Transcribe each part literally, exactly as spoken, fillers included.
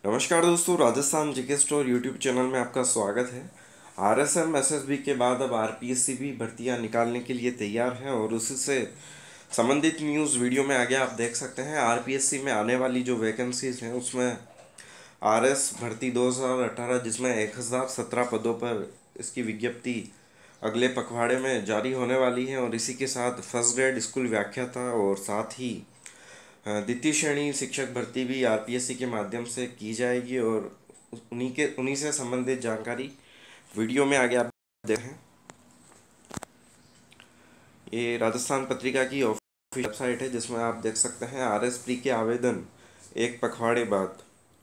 नमस्कार दोस्तों, Rajasthan GK store YouTube channel में आपका स्वागत है। आरएसएम एसएसबी के बाद अब आरपीएससी भी भर्तियां निकालने के लिए तैयार हैं और उसी से संबंधित न्यूज़ वीडियो में आगे आप देख सकते हैं। आरपीएससी में आने वाली जो वैकेंसीज हैं उसमें आरएस भर्ती दो हज़ार अठारह जिसमें एक हज़ार सत्रह पदों पर इसकी विज्ञप्ति अगले पखवाड़े में जारी होने वाली है और इसी के साथ फर्स्ट ग्रेड स्कूल व्याख्याता और साथ ही द्वितीय श्रेणी शिक्षक भर्ती भी आरपीएससी के माध्यम से की जाएगी और उन्हीं के उन्हीं से संबंधित जानकारी वीडियो में आगे आप देखें। ये राजस्थान पत्रिका की ऑफिशियल वेबसाइट है जिसमें आप देख सकते हैं आरएस प्री के आवेदन एक पखवाड़े बाद,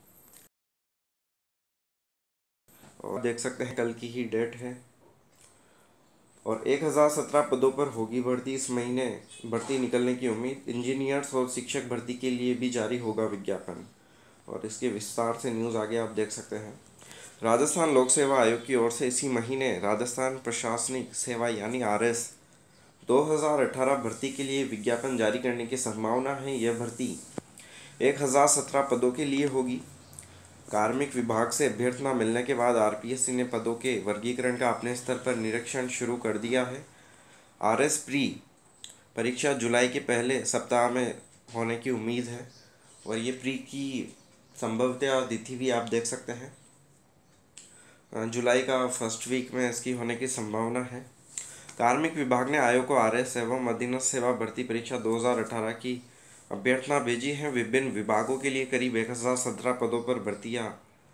और देख सकते हैं कल की ही डेट है और एक हज़ार सत्रह पदों पर होगी भर्ती। इस महीने भर्ती निकलने की उम्मीद। इंजीनियर्स और शिक्षक भर्ती के लिए भी जारी होगा विज्ञापन और इसके विस्तार से न्यूज़ आगे आप देख सकते हैं। राजस्थान लोक सेवा आयोग की ओर से इसी महीने राजस्थान प्रशासनिक सेवा यानी आरएस दो हज़ार अठारह भर्ती के लिए विज्ञापन जारी करने की संभावना है। यह भर्ती एक हज़ार सत्रह पदों के लिए होगी। कार्मिक विभाग से अभ्यर्थना मिलने के बाद आरपीएससी ने पदों के वर्गीकरण का अपने स्तर पर निरीक्षण शुरू कर दिया है। आरएस प्री परीक्षा जुलाई के पहले सप्ताह में होने की उम्मीद है और ये प्री की संभवतः तिथि भी आप देख सकते हैं, जुलाई का फर्स्ट वीक में इसकी होने की संभावना है। कार्मिक विभाग ने आयोग को आरएस एवं अधीनस्थ सेवा भर्ती परीक्षा दो हज़ार अठारह की अभ्यर्थना भेजी है। विभिन्न विभागों के लिए करीब एक हज़ार सत्रह पदों पर भर्तियाँ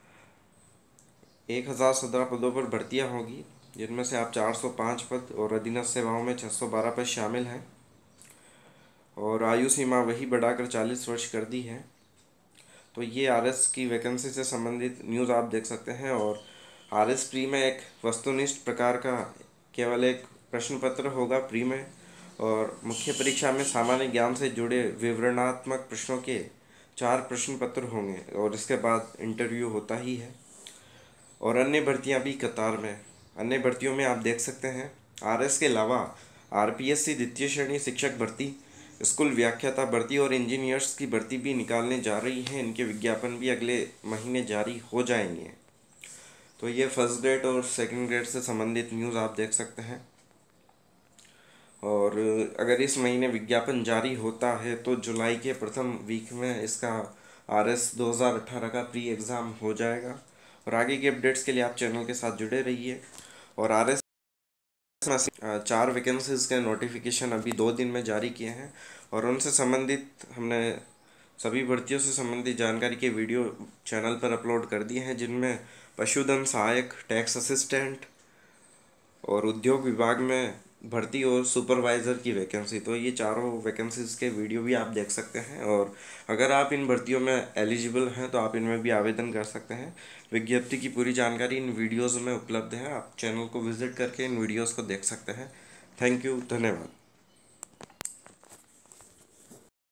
एक हज़ार सत्रह पदों पर भर्तियाँ होगी, जिनमें से आप चार सौ पाँच पद और अधीनस्थ सेवाओं में छः सौ बारह पद शामिल हैं और आयु सीमा वही बढ़ाकर चालीस वर्ष कर दी है। तो ये आरएस की वैकेंसी से संबंधित न्यूज़ आप देख सकते हैं और आरएस प्री में एक वस्तुनिष्ठ प्रकार का केवल एक प्रश्न पत्र होगा प्री में, और मुख्य परीक्षा में सामान्य ज्ञान से जुड़े विवरणात्मक प्रश्नों के चार प्रश्न पत्र होंगे और इसके बाद इंटरव्यू होता ही है। और अन्य भर्तियां भी कतार में। अन्य भर्तियों में आप देख सकते हैं आरएस के अलावा आरपीएससी द्वितीय श्रेणी शिक्षक भर्ती, स्कूल व्याख्याता भर्ती और इंजीनियर्स की भर्ती भी निकालने जा रही है। इनके विज्ञापन भी अगले महीने जारी हो जाएंगे। तो ये फर्स्ट ग्रेड और सेकंड ग्रेड से संबंधित न्यूज़ आप देख सकते हैं और अगर इस महीने विज्ञापन जारी होता है तो जुलाई के प्रथम वीक में इसका आरएस दो हज़ार अठारह का प्री एग्ज़ाम हो जाएगा। और आगे की अपडेट्स के लिए आप चैनल के साथ जुड़े रहिए। और आरएस चार वैकेंसीज के नोटिफिकेशन अभी दो दिन में जारी किए हैं और उनसे संबंधित हमने सभी भर्तियों से संबंधित जानकारी के वीडियो चैनल पर अपलोड कर दिए हैं, जिनमें पशुधन सहायक, टैक्स असिस्टेंट और उद्योग विभाग में भर्ती और सुपरवाइज़र की वैकेंसी। तो ये चारों वैकेंसीज के वीडियो भी आप देख सकते हैं और अगर आप इन भर्तियों में एलिजिबल हैं तो आप इनमें भी आवेदन कर सकते हैं। विज्ञप्ति की पूरी जानकारी इन वीडियोज़ में उपलब्ध है, आप चैनल को विजिट करके इन वीडियोज़ को देख सकते हैं। थैंक यू, धन्यवाद।